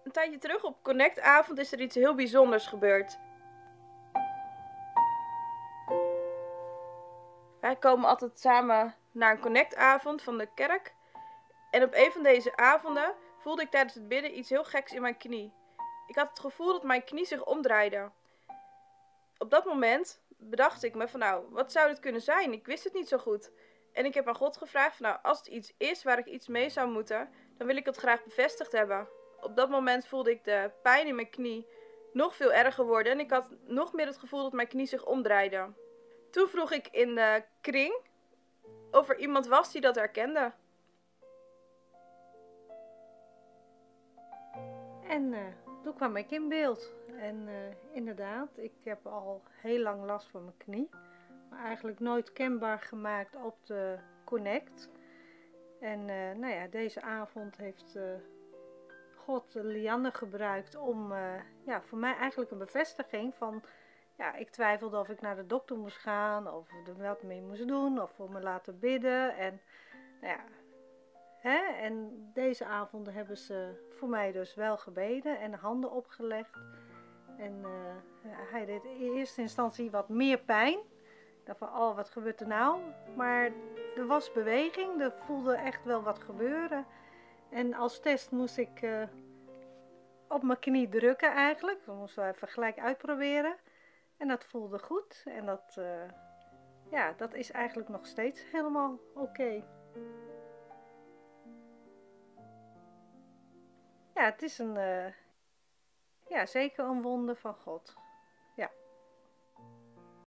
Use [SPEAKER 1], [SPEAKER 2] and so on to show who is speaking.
[SPEAKER 1] Een tijdje terug op Connect-avond is er iets heel bijzonders gebeurd. Wij komen altijd samen naar een Connect-avond van de kerk. En op een van deze avonden voelde ik tijdens het bidden iets heel geks in mijn knie. Ik had het gevoel dat mijn knie zich omdraaide. Op dat moment bedacht ik me van nou, wat zou dit kunnen zijn? Ik wist het niet zo goed. En ik heb aan God gevraagd van nou, als het iets is waar ik iets mee zou moeten, dan wil ik het graag bevestigd hebben. Op dat moment voelde ik de pijn in mijn knie nog veel erger worden en ik had nog meer het gevoel dat mijn knie zich omdraaide. Toen vroeg ik in de kring of er iemand was die dat herkende.
[SPEAKER 2] En toen kwam ik in beeld. En inderdaad, ik heb al heel lang last van mijn knie. Maar eigenlijk nooit kenbaar gemaakt op de Connect. En nou ja, deze avond heeft God Lianne gebruikt om ja, voor mij eigenlijk een bevestiging van... Ja, ik twijfelde of ik naar de dokter moest gaan, of er wat mee moest doen, of voor me laten bidden. En nou ja... En deze avonden hebben ze voor mij dus wel gebeden en handen opgelegd. En hij deed in eerste instantie wat meer pijn. Ik dacht van, oh, wat gebeurt er nou? Maar er was beweging, er voelde echt wel wat gebeuren. En als test moest ik op mijn knie drukken eigenlijk. Dat moesten we even gelijk uitproberen. En dat voelde goed. En dat, ja, dat is eigenlijk nog steeds helemaal oké. Ja, het is ja, zeker een wonder van God.